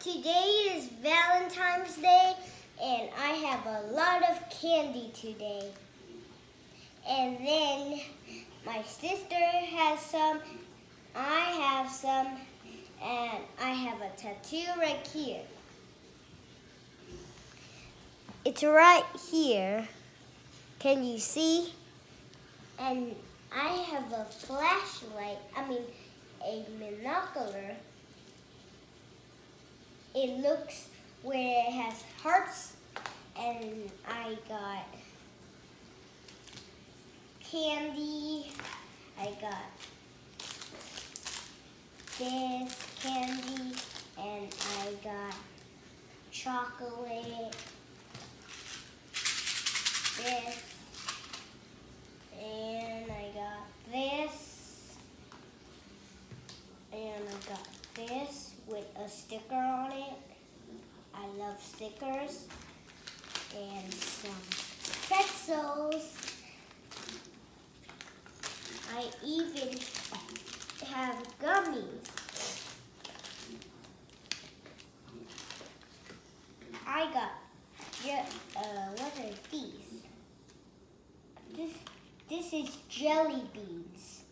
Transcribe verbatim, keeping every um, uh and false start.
Today is Valentine's Day, and I have a lot of candy today. And then my sister has some, I have some, and I have a tattoo right here. It's right here. Can you see? And I have a flashlight, I mean a binocular. It looks where it has hearts, and I got candy. I got this candy, and I got chocolate, this, and I got this, and I got this with a sticker on it. I love stickers. And some pretzels. I even have gummies. I got, uh, what are these? This, this is jelly beans.